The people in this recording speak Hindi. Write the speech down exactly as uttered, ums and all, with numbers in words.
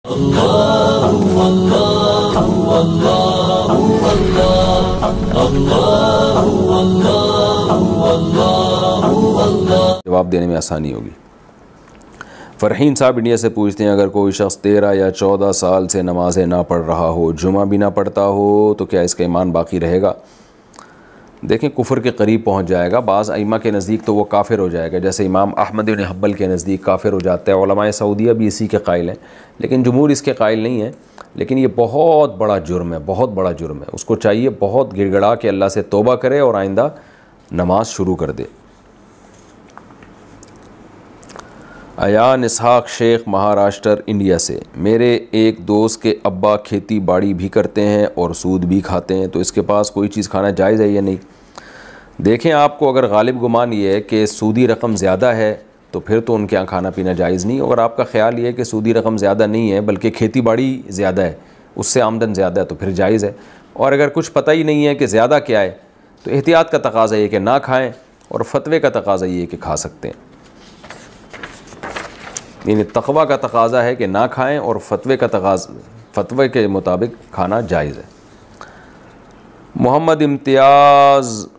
जवाब देने में आसानी होगी। फ़रहीन साहब इंडिया से पूछते हैं, अगर कोई शख्स तेरह या चौदह साल से नमाज़ें ना पढ़ रहा हो, जुमा भी ना पढ़ता हो, तो क्या इसका ईमान बाकी रहेगा? देखें, कुफ़र के करीब पहुंच जाएगा। बाज़ अइम्मा के नज़दीक तो वो काफ़िर हो जाएगा, जैसे इमाम अहमद इब्न हंबल के नज़दीक काफ़िर हो जाता है। उलमाए सऊदिया भी इसी के कायल हैं, लेकिन जमहूर इसके कायल नहीं है। लेकिन ये बहुत बड़ा जुर्म है, बहुत बड़ा जुर्म है। उसको चाहिए बहुत गिड़गड़ा के अल्लाह से तौबा करे और आइंदा नमाज शुरू कर दे। अयान इसहाक शेख महाराष्ट्र इंडिया से, मेरे एक दोस्त के अब्बा खेती बाड़ी भी करते हैं और सूद भी खाते हैं, तो इसके पास कोई चीज़ खाना जायज़ है या नहीं? देखें, आपको अगर गालिब गुमान ये है कि सूदी रकम ज़्यादा है तो फिर तो उनके यहाँ खाना पीना जायज़ नहीं। अगर आपका ख्याल ये है कि सूदी रकम ज़्यादा नहीं है बल्कि खेती बाड़ी ज़्यादा है, उससे आमदन ज़्यादा है, तो फिर जायज़ है। और अगर कुछ पता ही नहीं है कि ज़्यादा क्या है, तो एहतियात का तकाज़ा ये कि ना खाएँ, और फतवे का तकाज़ा ये कि खा सकते हैं। यानी तक़वा का तकाज़ा है कि ना खाएं, और फतवे का तकाज़ा, फतवे के मुताबिक खाना जायज़ है। मोहम्मद इम्तियाज़